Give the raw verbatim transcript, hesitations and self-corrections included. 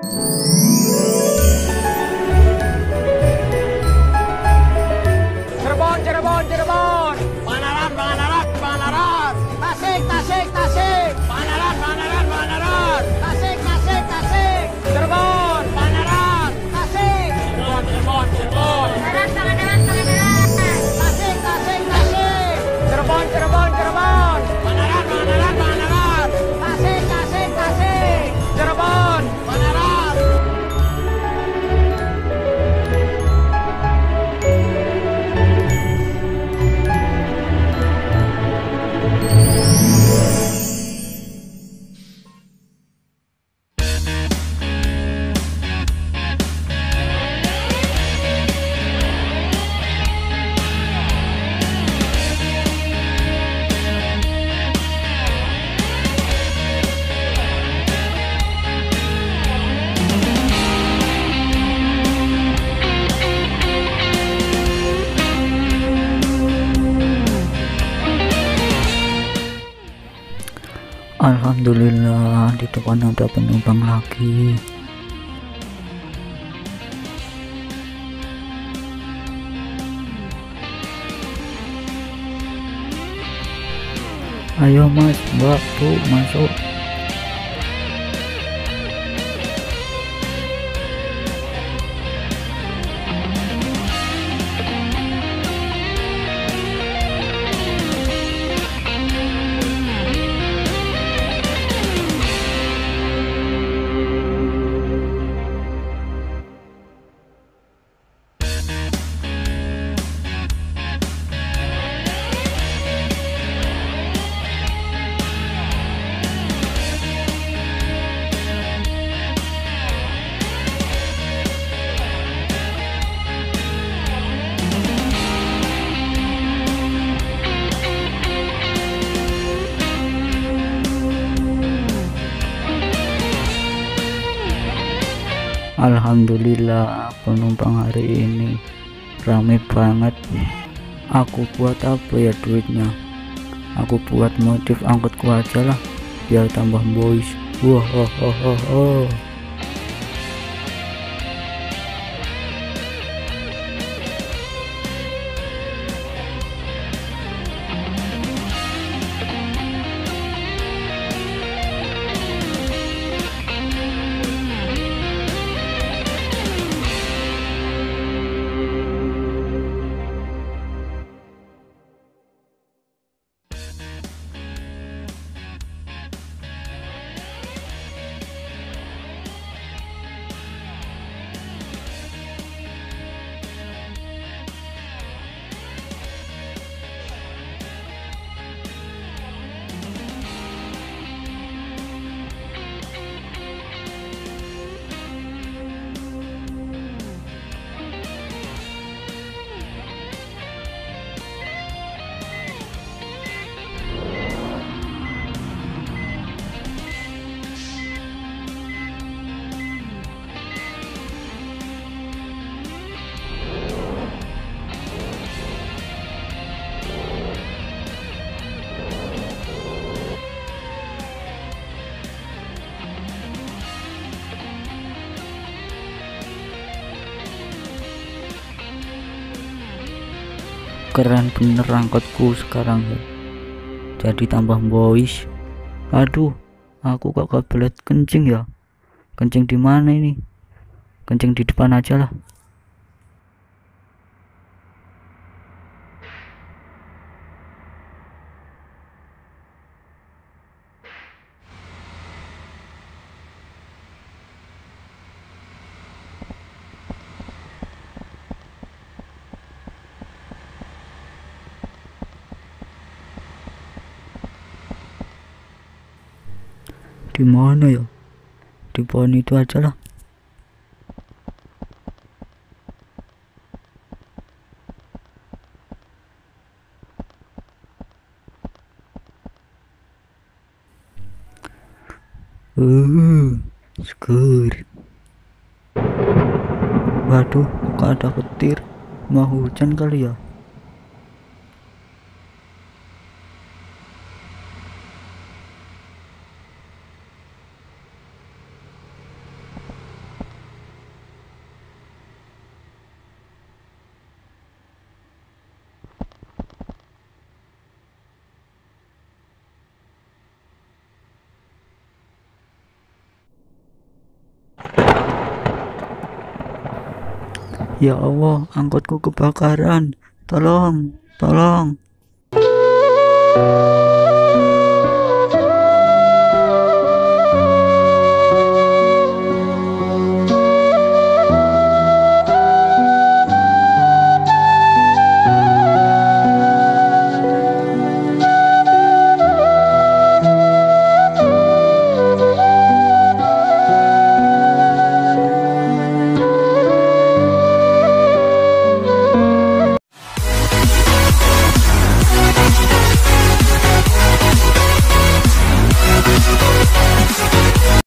Cirebon, Cirebon, Cirebon. Panganan, Panganan, Panganan. Tasik, Tasik, Tasik. Panganan, Panganan, Panganan. Tasik, Tasik, Tasik. Cirebon, Panganan. Tasik. Cirebon, Cirebon, Cirebon. Panganan, Panganan, Panganan. Tasik, Tasik, Tasik. Cirebon, Cirebon, Cirebon. Panganan, Panganan, Panganan. Tasik, Tasik, Tasik. Cirebon, Panganan. Alhamdulillah, di depan ada penumpang lagi. Ayo mas, mbak, bu, masuk. Alhamdulillah, penumpang hari ini rame banget. Aku buat apa ya duitnya? Aku buat motif angkotku aja lah, biar tambah boys. Wah, oh, oh, oh, oh. Keren bener angkotku sekarang ya, jadi tambah boys. Aduh, aku kok kebelet kencing ya. Kencing di mana ini? Kencing di depan aja lah. Di mana ya? Di pohon itu aja lah. Uh, seger. Waduh, kok ada petir? Mau hujan kali ya? Ya Allah, angkotku kebakaran. Tolong, tolong.